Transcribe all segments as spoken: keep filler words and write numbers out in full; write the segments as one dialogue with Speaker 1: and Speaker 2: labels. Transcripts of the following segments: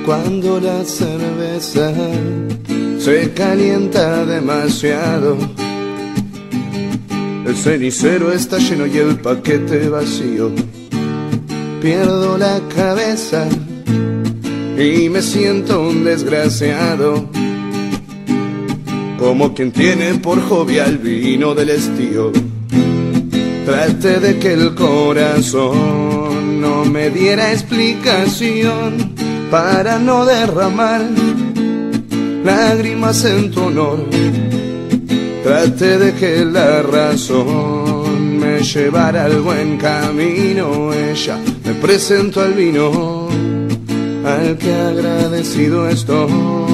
Speaker 1: Cuando la cerveza se calienta demasiado, el cenicero está lleno y el paquete vacío. Pierdo la cabeza y me siento un desgraciado, como quien tiene por hobby al vino del estío. Traté de que el corazón no me diera explicación para no derramar lágrimas en tu honor. Traté de que la razón me llevara al buen camino. Ella me presentó al vino, al que agradecido estoy.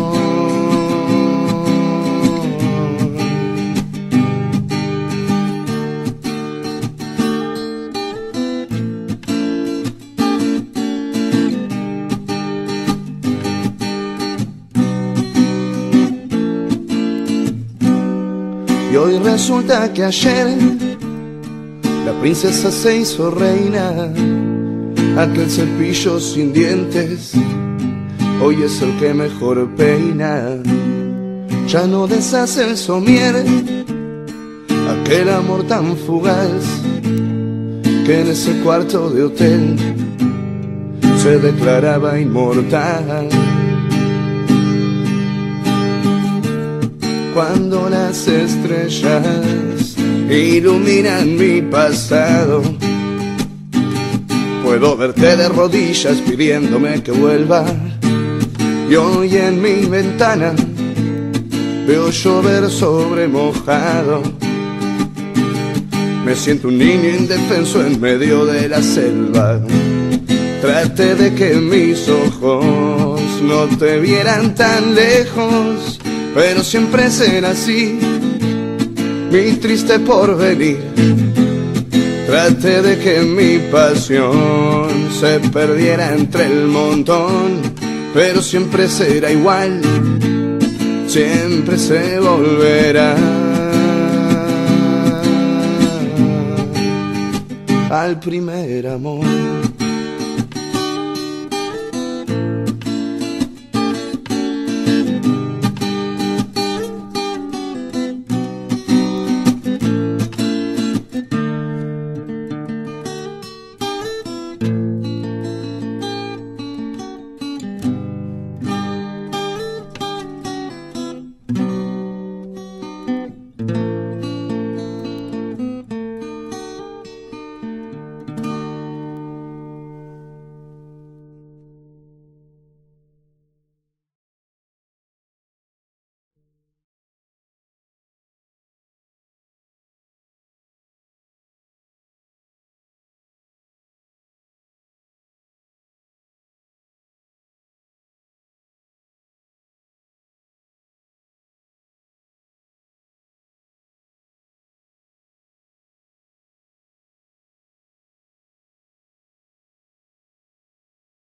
Speaker 1: Y hoy resulta que ayer la princesa se hizo reina. Aquel cepillo sin dientes hoy es el que mejor peina. Ya no deshace el somier, aquel amor tan fugaz que en ese cuarto de hotel se declaraba inmortal. Cuando las estrellas iluminan mi pasado, puedo verte de rodillas pidiéndome que vuelva. Y hoy en mi ventana veo llover sobre mojado. Me siento un niño indefenso en medio de la selva. Traté de que mis ojos no te vieran tan lejos, pero siempre será así mi triste porvenir. Traté de que mi pasión se perdiera entre el montón, pero siempre será igual, siempre se volverá al primer amor.